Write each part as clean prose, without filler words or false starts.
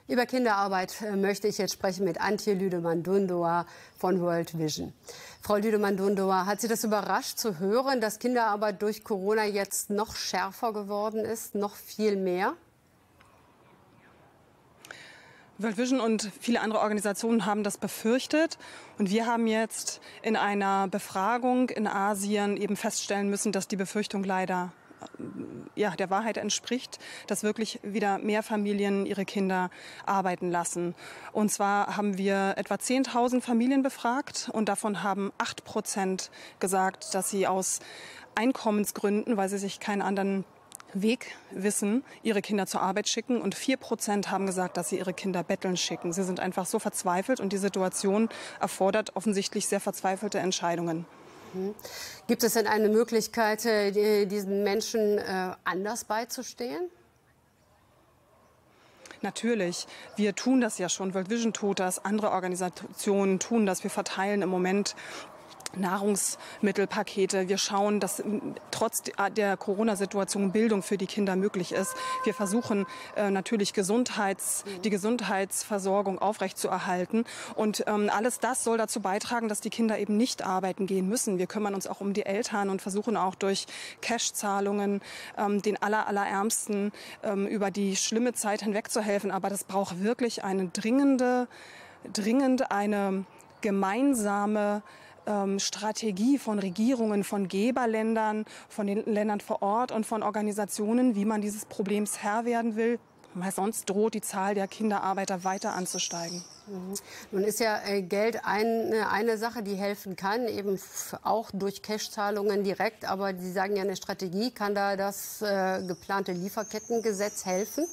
Über Kinderarbeit möchte ich jetzt sprechen mit Antje Lüdemann-Dundoa von World Vision. Frau Lüdemann-Dundoa, hat Sie das überrascht zu hören, dass Kinderarbeit durch Corona jetzt noch schärfer geworden ist, noch viel mehr? World Vision und viele andere Organisationen haben das befürchtet. Und wir haben jetzt in einer Befragung in Asien eben feststellen müssen, dass die Befürchtung leider der Wahrheit entspricht, dass wirklich wieder mehr Familien ihre Kinder arbeiten lassen. Und zwar haben wir etwa 10.000 Familien befragt und davon haben 8% gesagt, dass sie aus Einkommensgründen, weil sie sich keinen anderen Weg wissen, ihre Kinder zur Arbeit schicken, und 4% haben gesagt, dass sie ihre Kinder betteln schicken. Sie sind einfach so verzweifelt und die Situation erfordert offensichtlich sehr verzweifelte Entscheidungen. Gibt es denn eine Möglichkeit, diesen Menschen anders beizustehen? Natürlich. Wir tun das ja schon. World Vision tut das. Andere Organisationen tun das. Wir verteilen im Moment Nahrungsmittelpakete. Wir schauen, dass trotz der Corona-Situation Bildung für die Kinder möglich ist. Wir versuchen natürlich die Gesundheitsversorgung aufrechtzuerhalten. Und alles das soll dazu beitragen, dass die Kinder eben nicht arbeiten gehen müssen. Wir kümmern uns auch um die Eltern und versuchen auch durch Cash-Zahlungen den Allerärmsten über die schlimme Zeit hinweg zu helfen. Aber das braucht wirklich eine dringend eine gemeinsame Strategie von Regierungen, von Geberländern, von den Ländern vor Ort und von Organisationen, wie man dieses Problems Herr werden will. Weil sonst droht die Zahl der Kinderarbeiter weiter anzusteigen. Nun ist ja Geld eine Sache, die helfen kann, eben auch durch Cash-Zahlungen direkt. Aber Sie sagen ja, eine Strategie, kann da das geplante Lieferkettengesetz helfen?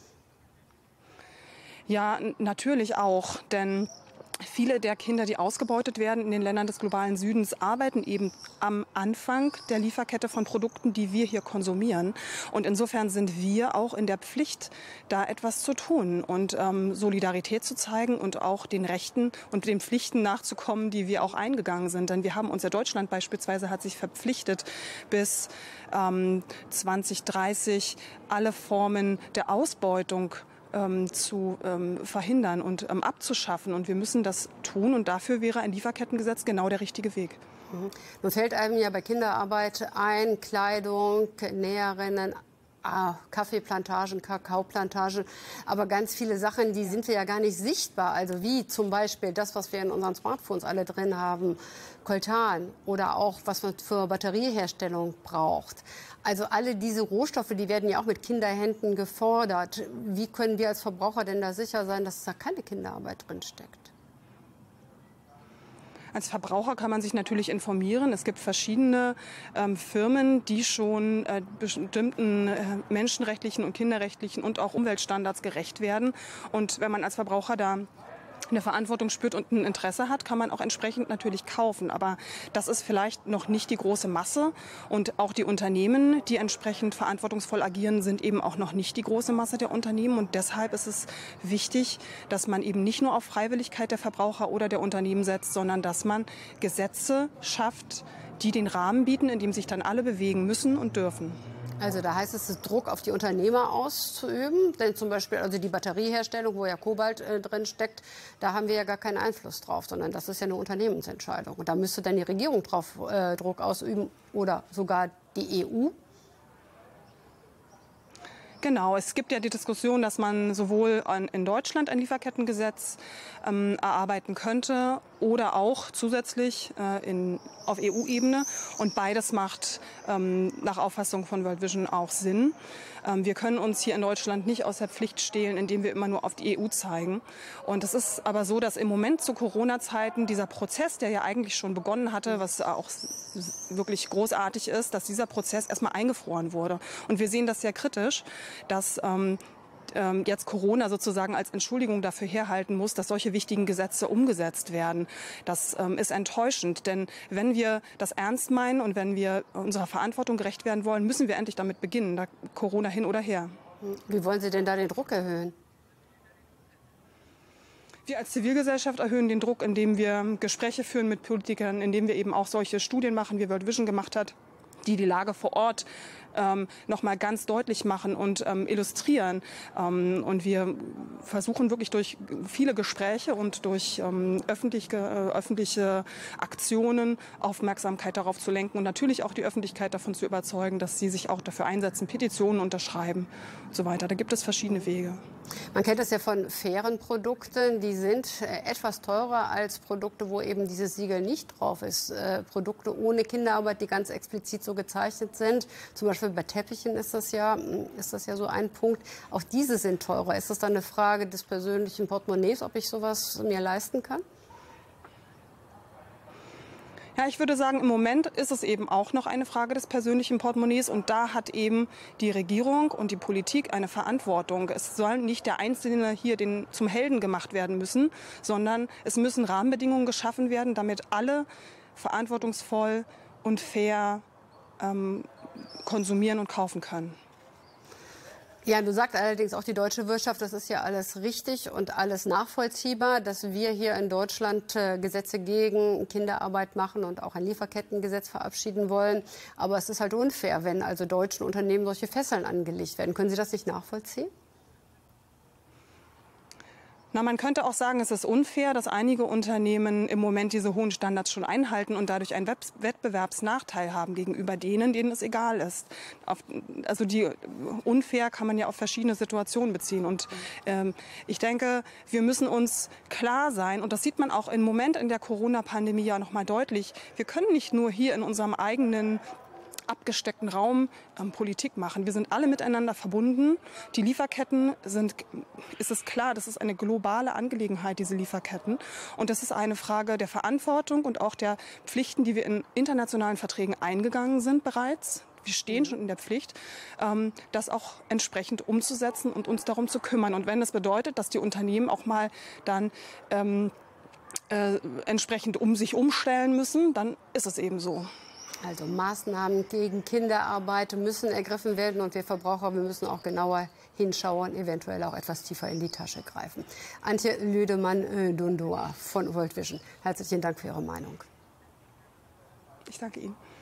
Ja, natürlich auch, denn viele der Kinder, die ausgebeutet werden in den Ländern des globalen Südens, arbeiten eben am Anfang der Lieferkette von Produkten, die wir hier konsumieren. Und insofern sind wir auch in der Pflicht, da etwas zu tun und Solidarität zu zeigen und auch den Rechten und den Pflichten nachzukommen, die wir auch eingegangen sind. Denn wir haben uns, Deutschland beispielsweise hat sich verpflichtet, bis 2030 alle Formen der Ausbeutung zu verhindern und abzuschaffen. Und wir müssen das tun. Und dafür wäre ein Lieferkettengesetz genau der richtige Weg. Nun fällt einem ja bei Kinderarbeit ein, Kleidung, Näherinnen, Kaffeeplantagen, Kakaoplantagen, aber ganz viele Sachen, die sind ja gar nicht sichtbar. Also wie zum Beispiel das, was wir in unseren Smartphones alle drin haben, Coltan, oder auch was man für Batterieherstellung braucht. Also alle diese Rohstoffe, die werden ja auch mit Kinderhänden gefordert. Wie können wir als Verbraucher denn da sicher sein, dass da keine Kinderarbeit drin steckt? Als Verbraucher kann man sich natürlich informieren. Es gibt verschiedene Firmen, die schon bestimmten menschenrechtlichen und kinderrechtlichen und auch Umweltstandards gerecht werden. Und wenn man als Verbraucher da eine Verantwortung spürt und ein Interesse hat, kann man auch entsprechend natürlich kaufen. Aber das ist vielleicht noch nicht die große Masse. Und auch die Unternehmen, die entsprechend verantwortungsvoll agieren, sind eben auch noch nicht die große Masse der Unternehmen. Und deshalb ist es wichtig, dass man eben nicht nur auf Freiwilligkeit der Verbraucher oder der Unternehmen setzt, sondern dass man Gesetze schafft, die den Rahmen bieten, in dem sich dann alle bewegen müssen und dürfen. Also da heißt es, Druck auf die Unternehmer auszuüben, denn zum Beispiel also die Batterieherstellung, wo ja Kobalt drin steckt, da haben wir ja gar keinen Einfluss drauf, sondern das ist ja eine Unternehmensentscheidung. Und da müsste dann die Regierung drauf Druck ausüben oder sogar die EU. Genau, es gibt ja die Diskussion, dass man sowohl in Deutschland ein Lieferkettengesetz erarbeiten könnte oder auch zusätzlich auf EU-Ebene. Und beides macht nach Auffassung von World Vision auch Sinn. Wir können uns hier in Deutschland nicht aus der Pflicht stehlen, indem wir immer nur auf die EU zeigen. Und es ist aber so, dass im Moment zu Corona-Zeiten dieser Prozess, der ja eigentlich schon begonnen hatte, was auch wirklich großartig ist, dass dieser Prozess erstmal eingefroren wurde. Und wir sehen das sehr kritisch, dass jetzt Corona sozusagen als Entschuldigung dafür herhalten muss, dass solche wichtigen Gesetze umgesetzt werden. Das ist enttäuschend, denn wenn wir das ernst meinen und wenn wir unserer Verantwortung gerecht werden wollen, müssen wir endlich damit beginnen, da Corona hin oder her. Wie wollen Sie denn da den Druck erhöhen? Wir als Zivilgesellschaft erhöhen den Druck, indem wir Gespräche führen mit Politikern, indem wir eben auch solche Studien machen, wie World Vision gemacht hat, die Lage vor Ort noch mal ganz deutlich machen und illustrieren. Und wir versuchen wirklich durch viele Gespräche und durch öffentliche Aktionen Aufmerksamkeit darauf zu lenken und natürlich auch die Öffentlichkeit davon zu überzeugen, dass sie sich auch dafür einsetzen, Petitionen unterschreiben und so weiter. Da gibt es verschiedene Wege. Man kennt das ja von fairen Produkten. Die sind etwas teurer als Produkte, wo eben dieses Siegel nicht drauf ist. Produkte ohne Kinderarbeit, die ganz explizit so gezeichnet sind. Zum Beispiel bei Teppichen ist das ja so ein Punkt. Auch diese sind teurer. Ist das dann eine Frage des persönlichen Portemonnaies, ob ich sowas mir leisten kann? Ja, ich würde sagen, im Moment ist es eben auch noch eine Frage des persönlichen Portemonnaies. Und da hat eben die Regierung und die Politik eine Verantwortung. Es soll nicht der Einzelne hier zum Helden gemacht werden müssen, sondern es müssen Rahmenbedingungen geschaffen werden, damit alle verantwortungsvoll und fair konsumieren und kaufen können. Ja, du sagst allerdings auch die deutsche Wirtschaft, das ist ja alles richtig und alles nachvollziehbar, dass wir hier in Deutschland Gesetze gegen Kinderarbeit machen und auch ein Lieferkettengesetz verabschieden wollen. Aber es ist halt unfair, wenn also deutschen Unternehmen solche Fesseln angelegt werden. Können Sie das nicht nachvollziehen? Na, man könnte auch sagen, es ist unfair, dass einige Unternehmen im Moment diese hohen Standards schon einhalten und dadurch einen Wettbewerbsnachteil haben gegenüber denen es egal ist. Also die unfair kann man ja auf verschiedene Situationen beziehen. Und ich denke, wir müssen uns klar sein, und das sieht man auch im Moment in der Corona-Pandemie ja noch mal deutlich, wir können nicht nur hier in unserem eigenen abgesteckten Raum Politik machen. Wir sind alle miteinander verbunden. Die Lieferketten ist es klar, das ist eine globale Angelegenheit, diese Lieferketten. Und das ist eine Frage der Verantwortung und auch der Pflichten, die wir in internationalen Verträgen eingegangen sind bereits. Wir stehen schon in der Pflicht, das auch entsprechend umzusetzen und uns darum zu kümmern. Und wenn das bedeutet, dass die Unternehmen auch mal dann entsprechend sich umstellen müssen, dann ist es eben so. Also Maßnahmen gegen Kinderarbeit müssen ergriffen werden und wir Verbraucher, wir müssen auch genauer hinschauen, eventuell auch etwas tiefer in die Tasche greifen. Antje Lüdemann-Dundoa von World Vision, herzlichen Dank für Ihre Meinung. Ich danke Ihnen.